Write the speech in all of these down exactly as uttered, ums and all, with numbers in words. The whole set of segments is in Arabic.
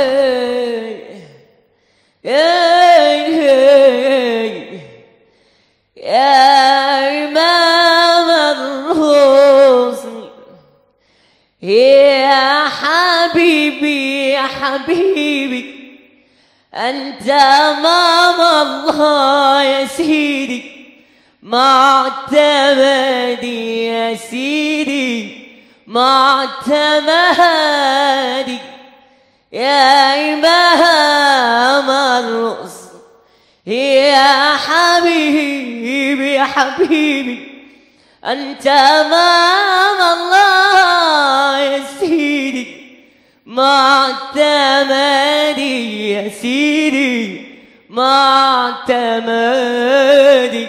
يا إمام الرسل يا حبيبي يا حبيبي أنت أمام الله يا سيدي معتمدي يا سيدي معتمدي يا إمام الرسل يا حبيبي يا حبيبي أنت أمام الله يا سيدي معتمدي يا سيدي معتمدي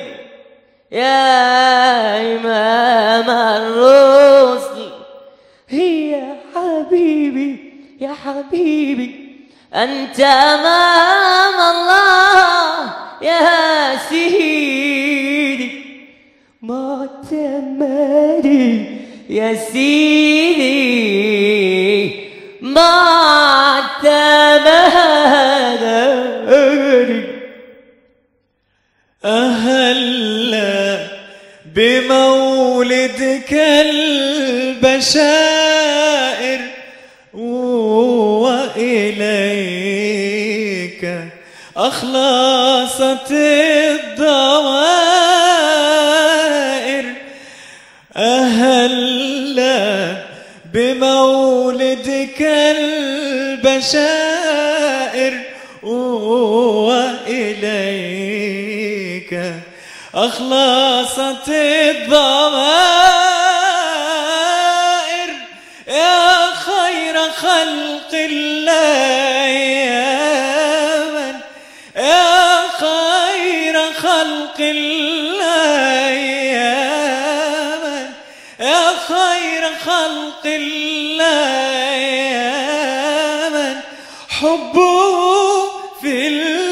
يا إمام الرسل يا حبيبي يا حبيبي أنت أمام الله يا سيدي معتمدي يا سيدي معتمدي. أهلا بمولدك البشائر وإليك أخلصت الضوائر. أهلا بمولدك البشائر وإليك أخلصت الضمائر يا خير خلق الله يا من يا خير خلق الله يا من يا خير خلق الله يا من حبه في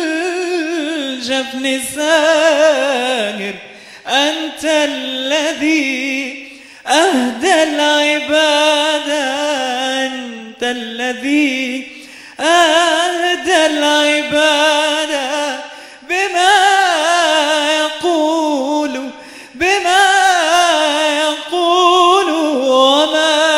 الجفن ساهر. أنت الذي أهدى العبادة أنت الذي أهدى العبادة بما يقول بما يقول وما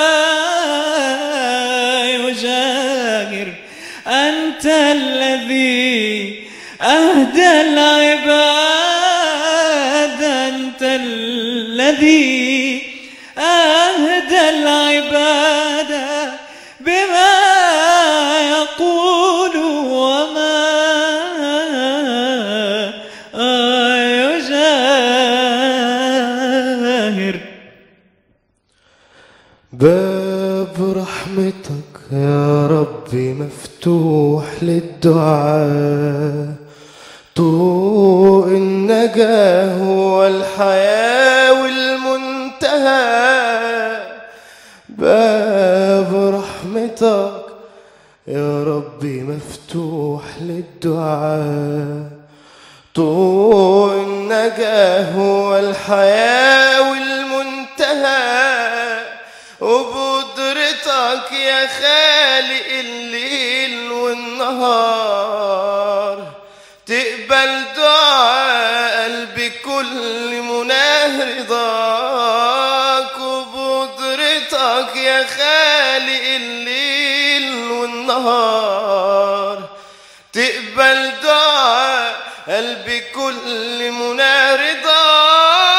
يجاهر. أنت الذي أهدى العبادة أنت الذي أهدى العبادة بما يقول وما يجاهر. باب رحمتك يا ربي مفتوح للدعاء، طوق النجاة والحياة والمنتهى. باب رحمتك يا ربي مفتوح للدعاء، طوق النجاة والحياة والمنتهى. وبقدرتك يا خالق الليل والنهار تقبل دعاء قلبي كل مناه رضاك. وبقدرتك يا خالق الليل والنهار تقبل دعاء قلبي كل مناه رضاك.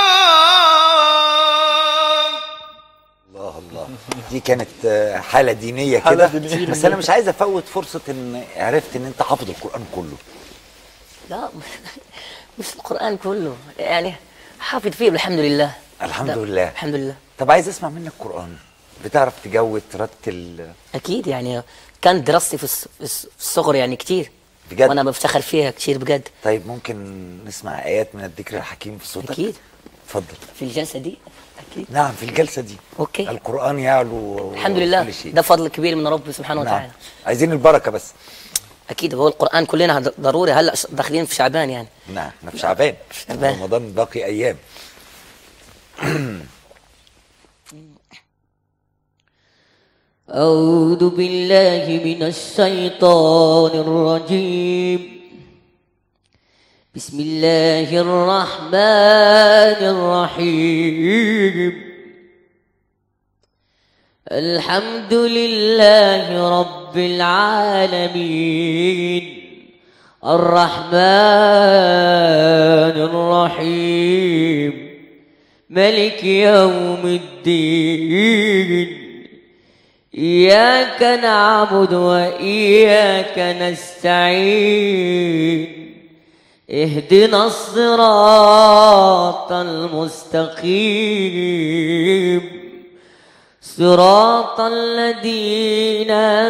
الله الله، دي كانت حالة دينية كده، بس أنا مش عايز أفوت فرصة إن عرفت إن أنت حافظ القرآن كله. لا مش القرآن كله، يعني حافظ فيه الحمد لله. الحمد لله الحمد لله. طب عايز أسمع منك قرآن، بتعرف تجود ترتل؟ أكيد، يعني كانت دراستي في الصغر يعني كتير بجد، وأنا بفتخر فيها كتير بجد. طيب ممكن نسمع آيات من الذكر الحكيم في صوتك؟ أكيد. اتفضل. في الجلسة دي أكيد. نعم في الجلسة دي. أوكي. القرآن يعلو الحمد لله، ده فضل كبير من رب سبحانه نعم. وتعالى. عايزين البركة بس. أكيد، هو القرآن كلنا ضروري، هلا داخلين في شعبان يعني. نعم احنا في شعبان، شعبان. رمضان باقي أيام. أعوذ بالله من الشيطان الرجيم. بسم الله الرحمن الرحيم. الحمد لله رب العالمين الرحمن الرحيم ملك يوم الدين. إياك نعبد وإياك نستعين. اهدنا الصراط المستقيم صراط الذين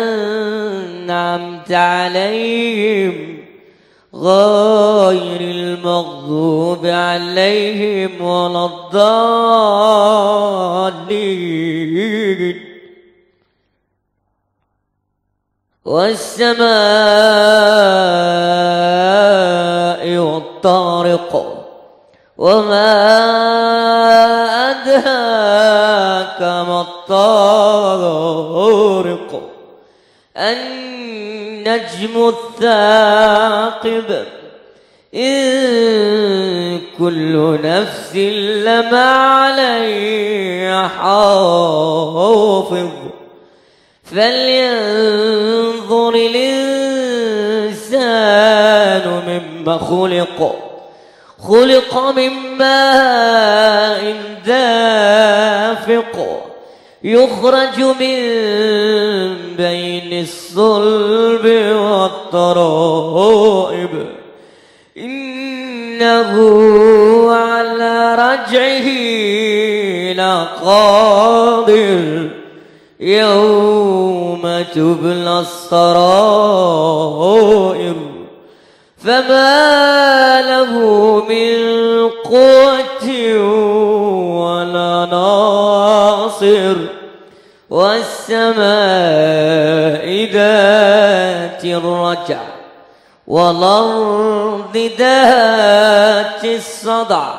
أنعمت عليهم غير المغضوب عليهم ولا الضالين. والسماء والطارق وما أدهاك ما الطارق. النجم الثاقب إن كل نفس لما عليها حافظ. فلينظر الإنسان مما خلق. خلق من ماء دافق يخرج من بين الصلب والترائب. إنه على رجعه لقادر يوم تبلى السرائر. فما له من قوة ولا ناصر. والسماء ذات الرجع والأرض ذات الصدع.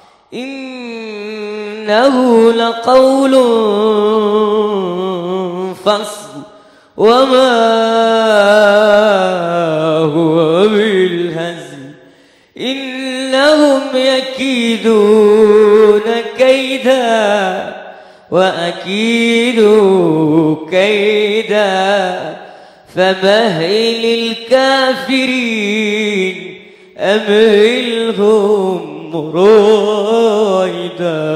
إنه لقول فصل وما هو بالهزل. إنهم يكيدون كيدا وأكيد كيدا. فمهل الكافرين أمهلهم رويدا.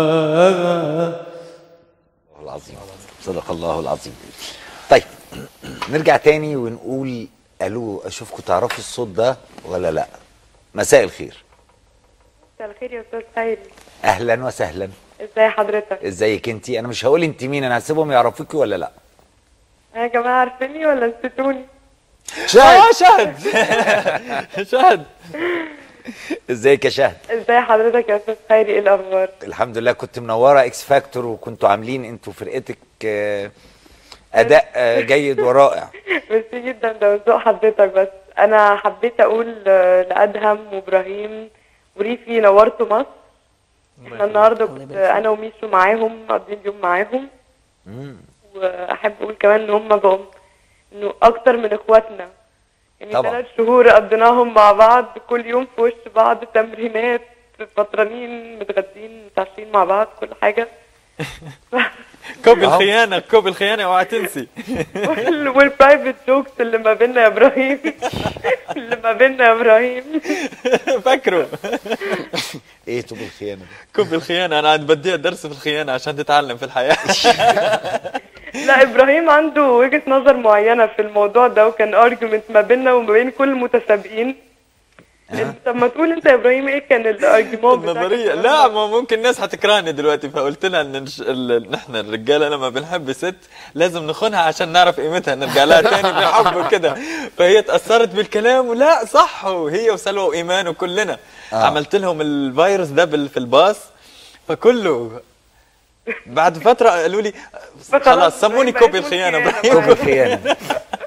العظيم صدق الله العظيم. طيب نرجع تاني ونقول الو، اشوفكم تعرفوا الصوت ده ولا لا؟ مساء الخير. مساء الخير يا استاذ خيري. اهلا وسهلا. ازي حضرتك؟ ازيك انتي؟ انا مش هقول انت مين، انا هسيبهم يعرفوكي ولا لا؟ يا جماعه عارفيني ولا نسيتوني؟ اه شهد. شهد ازيك يا شهد؟ ازي حضرتك يا استاذ خيري؟ ايه الاخبار؟ الحمد لله. كنت منوره اكس فاكتور وكنتوا عاملين انتوا فرقتك اداء جيد ورائع. ميرسي جدا، ده من ذوق حضرتك. بس انا حبيت اقول لادهم وابراهيم وريفي نورتوا مصر. احنا النهارده كنت انا وميشو معاهم قاضيين اليوم معاهم. واحب اقول كمان ان هم بقوا انه اكتر من اخواتنا. يعني ثلاث شهور قضيناهم مع بعض كل يوم في وش بعض، تمرينات، فطرانين متغدين متعشين مع بعض كل حاجه. كوب الخيانه، كوب الخيانه اوعى تنسي. والبرايفت جوكس اللي ما بيننا يا ابراهيم. اللي ما بيننا يا ابراهيم. فاكره ايه كوب الخيانه؟ كوب الخيانه انا عاد بدي درس في الخيانه عشان تتعلم في الحياه. لا ابراهيم عنده وجهه نظر معينه في الموضوع ده، وكان ارجيومنت ما بيننا وما بين كل المتسابقين. طب ما تقول انت يا ابراهيم ايه كان الارجيومنت بتاعك؟ النظريه لا، ما ممكن الناس هتكرهني دلوقتي، فقلت لها ان نحن الرجاله لما بنحب ست لازم نخونها عشان نعرف قيمتها، نرجع لها تاني بحب وكده. فهي تاثرت بالكلام، ولا صح، وهي وسلوى وايمان وكلنا. آه. عملت لهم الفيروس ده في الباص، فكله بعد فتره قالوا لي خلاص سموني كوبي الخيانه. كوبي الخيانه.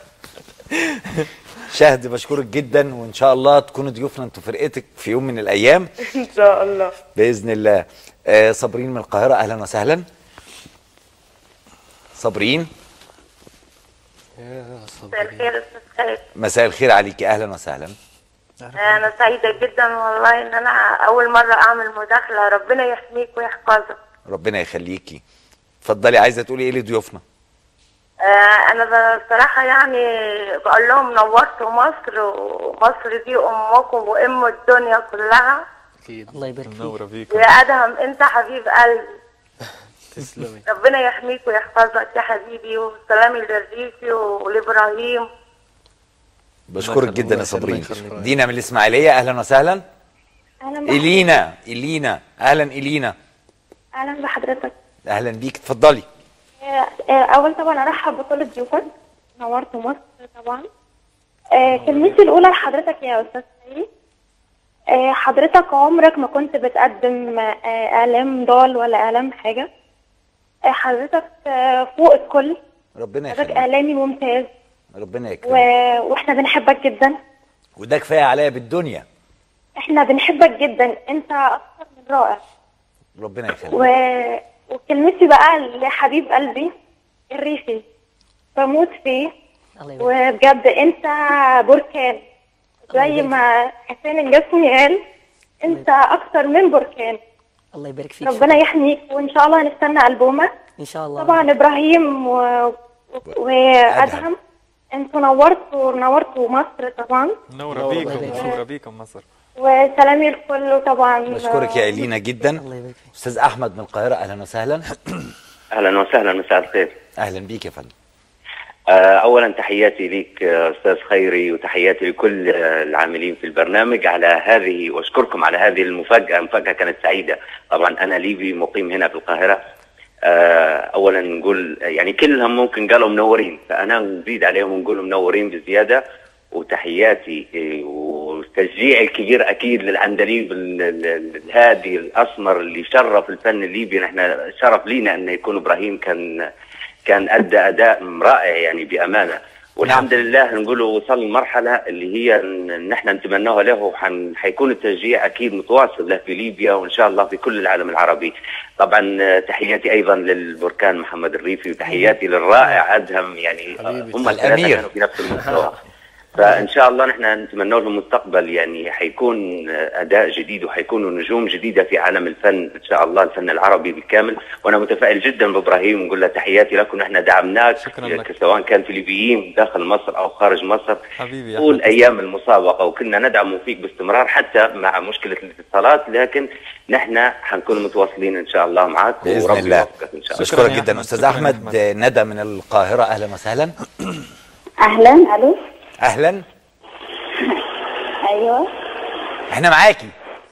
شهد بشكرك جدا، وان شاء الله تكونوا ضيوفنا انتوا فرقتك في يوم من الايام ان شاء الله باذن الله. آه صابرين من القاهره، اهلا وسهلا. صابرين مساء الخير استاذ خالد. مساء الخير عليكي، اهلا وسهلا. انا سعيده جدا والله ان انا اول مره اعمل مداخله. ربنا يحميك ويحفظك. ربنا يخليكي. اتفضلي، عايزه تقولي ايه لضيوفنا؟ آه انا بصراحه يعني بقول لهم نورتوا مصر، ومصر دي امكم وام الدنيا كلها. اكيد. الله يبارك فيك. منوره بيكم يا ادهم انت حبيب قلبي. تسلمي. ربنا يحميك ويحفظك يا حبيبي، وسلامي للريفي ولابراهيم. بشكرك جدا يا صابرين. يخليك. دينا من الاسماعيليه، اهلا وسهلا. اهلا بحضرتك. إلينا إلينا أهلا إلينا. اهلا بحضرتك. أهلا بيك، اتفضلي. آه، آه، اول طبعا ارحب بكل ضيوفك، نورت مصر طبعا. آه، كلمتي الاولى لحضرتك يا استاذ سعيد. آه، حضرتك عمرك ما كنت بتقدم آه، اعلام ضال ولا اعلام حاجه. آه، حضرتك آه، فوق الكل. ربنا حضرتك يخليك. اعلامي ممتاز ربنا و... يكرمك. واحنا بنحبك جدا. وده كفايه عليا بالدنيا. احنا بنحبك جدا، انت اكثر من رائع. ربنا يخليك. و... وكلمتي بقى لحبيب قلبي الريفي، بموت فيه. الله يبارك وبجد انت بركان، زي ما حسين الجسمي قال انت اكتر من بركان. الله يبارك فيك. ربنا يحميك، وان شاء الله هنستنى البومك. ان شاء الله. طبعا ابراهيم و... و... وادهم، انتوا نورتوا نورتوا مصر طبعا. منوره بيكم منوره بيكم مصر. وسلامي الكل طبعا. بشكرك يا إلينا جدا. الله يبارك فيك. أستاذ أحمد من القاهرة، أهلا وسهلا. اهلا وسهلا، مساء الخير. أهلا بيك يا فندم. اولا تحياتي لك استاذ خيري، وتحياتي لكل العاملين في البرنامج على هذه، واشكركم على هذه المفاجاه. مفاجاه كانت سعيده. طبعا انا ليبي مقيم هنا في القاهره. اولا نقول يعني كلهم ممكن قالوا منورين، فانا نزيد عليهم ونقول منورين بزياده. وتحياتي وتشجيعي الكبير اكيد للعندليب الهادي الاسمر اللي شرف الفن الليبي. نحن شرف لينا ان يكون ابراهيم كان كان ادى اداء رائع يعني بامانه. والحمد لله نقول وصل لمرحله اللي هي ان احنا نتمناها له، وحيكون التشجيع اكيد متواصل له في ليبيا وان شاء الله في كل العالم العربي. طبعا تحياتي ايضا للبركان محمد الريفي، وتحياتي للرائع ادهم، يعني هم الثلاثه كانوا في نفس المستوى. فان شاء الله نحن نتمنى لهم المستقبل، يعني حيكون اداء جديد وحيكونوا نجوم جديده في عالم الفن ان شاء الله، الفن العربي بالكامل. وانا متفائل جدا بابراهيم، ونقول له تحياتي لك، ونحن دعمناك سواء كان في ليبيين داخل مصر او خارج مصر حبيبي طول ايام المسابقه، وكنا ندعم فيك باستمرار حتى مع مشكله الاتصالات، لكن نحن حنكون متواصلين ان شاء الله معك باذن الله. ان شاء الله. بشكرك جدا استاذ احمد. ندى من القاهره، اهلا وسهلا. اهلا. الو. اهلا. ايوه احنا معاكي.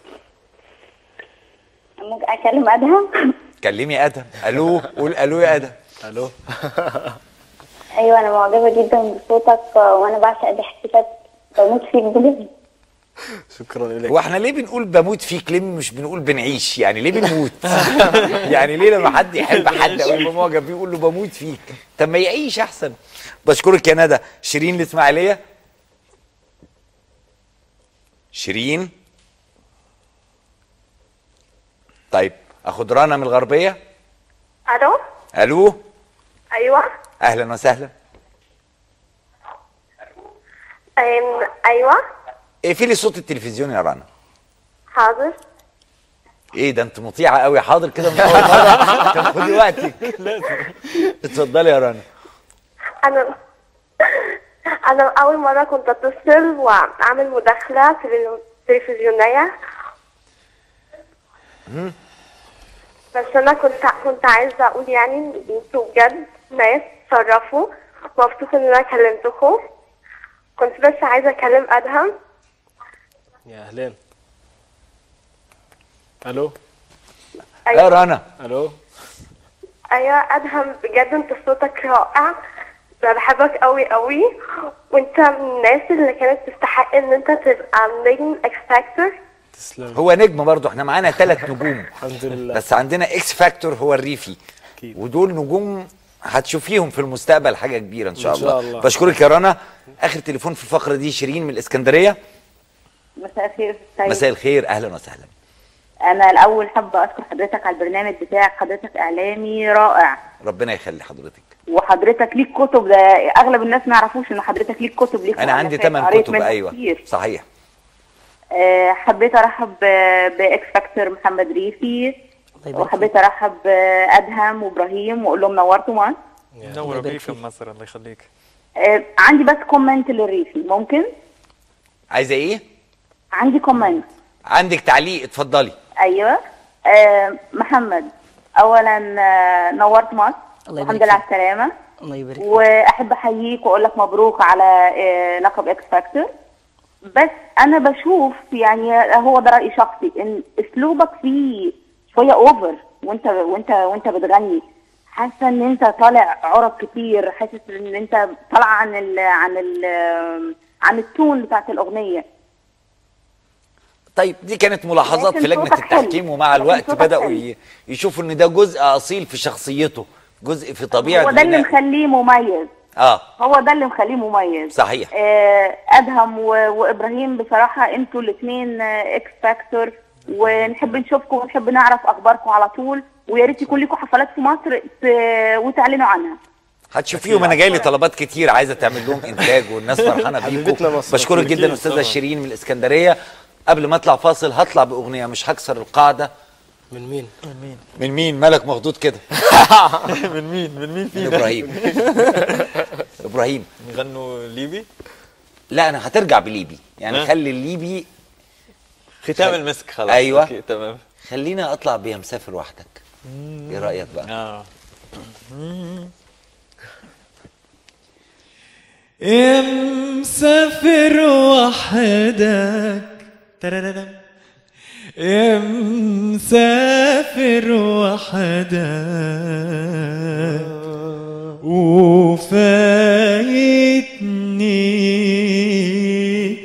ممكن اكلم ادهم؟ كلمي ادهم. الو، قول الو يا ادهم. الو. ايوه انا معجبه جدا بصوتك، وانا بعشق ضحكتك، بموت فيك بجد. شكرا لك. هو احنا ليه بنقول بموت فيك؟ ليه مش بنقول بنعيش؟ يعني ليه بنموت؟ يعني ليه لما حد يحب حد او يبقى معجب بيه يقول له بموت فيك؟ طب ما يعيش احسن. بشكرك يا ندى. شيرين الاسماعيليه. شيرين. طيب اخد رنا من الغربيه. الو. الو. ايوه. اهلا وسهلا. أم... ايوه. اقفلي صوت التلفزيون يا رنا. حاضر. ايه ده انت مطيعه قوي. حاضر كده من اول مره. طب خدي وقتك. اتفضلي يا رنا. انا انا اول مره كنت اتصل واعمل مداخله في التلفزيونيه، بس انا كنت كنت عايزه اقول يعني ان انتوا بجد ناس تشرفوا. مبسوطه ان انا كلمتكم. كنت بس عايزه اكلم ادهم. يا اهلين. الو. يا رنا. الو. ايوه ادهم، بجد انت صوتك رائع، انا بحبك قوي قوي، وانت من الناس اللي كانت تستحق ان انت تبقى نجم اكس فاكتور. تسلم. هو نجم برضه، احنا معانا ثلاث نجوم الحمد لله. بس عندنا اكس فاكتور هو الريفي أكيد. ودول نجوم هتشوفيهم في المستقبل حاجه كبيره ان شاء, إن شاء الله. بشكرك يا رنا. اخر تليفون في الفقره دي شيرين من الاسكندريه. مساء الخير. مساء الخير، اهلا وسهلا. انا الاول حابه اشكر حضرتك على البرنامج بتاعك، حضرتك اعلامي رائع. ربنا يخلي حضرتك. وحضرتك ليك كتب، ده اغلب الناس ما يعرفوش ان حضرتك ليك كتب، ليك انا عندي ثمان كتب. ايوه كتير. صحيح. أه حبيت ارحب باكس فاكتور محمد ريفي، وحبيت ارحب بادهم وابراهيم واقول لهم نورتوا مصر. نوروا بيكم مصر، الله يخليك. أه عندي بس كومنت للريفي، ممكن؟ عايزه ايه؟ عندي كومنت. عندك تعليق؟ اتفضلي. ايوه. أه محمد، اولا نورت مصر، الحمد لله على السلامه. الله يبارك. واحب احييك واقول لك مبروك على أه لقب اكس فاكتور. بس انا بشوف يعني هو ده رايي شخصي ان اسلوبك فيه شويه اوفر وانت وانت وانت بتغني. حاسه ان انت طالع عرب كتير، حاسس ان انت طالع عن ال عن ال عن التون بتاعت الاغنيه. طيب دي كانت ملاحظات في لجنه التحكيم، ومع الوقت بداوا يشوفوا ان ده جزء اصيل في شخصيته، جزء في طبيعه هو ده اللي مخليه مميز. اه هو ده اللي مخليه مميز. صحيح. آه ادهم وابراهيم بصراحه انتوا الاثنين اكس فاكتور، ونحب نشوفكم ونحب نعرف اخباركم على طول، ويا ريت يكون لكم حفلات في مصر وتعلنوا عنها. هتشوفيهم. انا جاي لي طلبات كتير عايزه تعمل لهم انتاج والناس فرحانه بيكم. بشكرك جدا استاذه شيرين من الاسكندريه. قبل ما اطلع فاصل هطلع باغنيه، مش هكسر القاعده. من مين؟ من مين؟ من مين؟ مالك مخضوض كده؟ من مين؟ من مين فينا؟ من ابراهيم. ابراهيم نغنوا ليبي؟ لا انا هترجع بليبي، يعني خلي الليبي ختام المسك خلاص. ايوه اوكي تمام. خلينا اطلع بيها مسافر وحدك. ايه رايك بقى؟ اه يا مسافر وحدك ترارم، يا مسافر وحدك وفايتني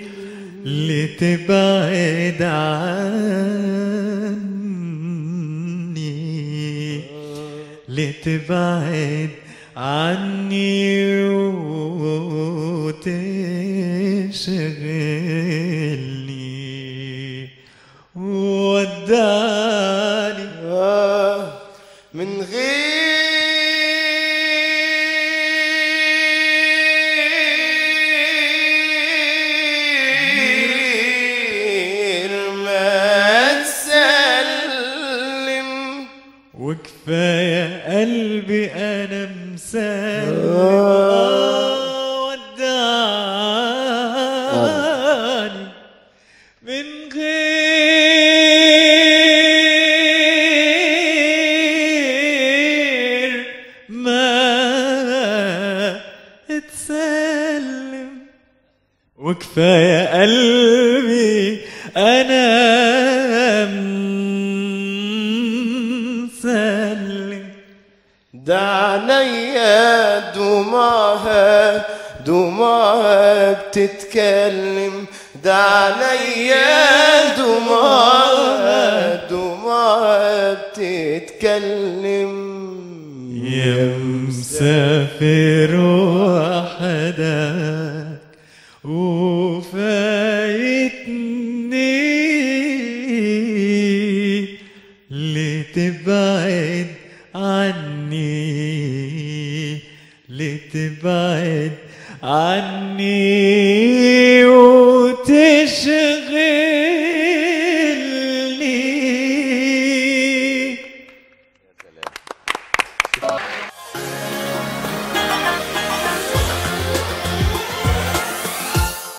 لتبعد عني، لتبعد عني وتشغلني وداني آه من غير ما تسلم، وكفاية قلبي أنا مسلم. آه وداني من غير ما تسلم، وكفاية قلبي أنا مسلم. دعنيا دموعها دموعها بتتكلم، دعنيا دموعها دموعها بتتكلم. يا مسافر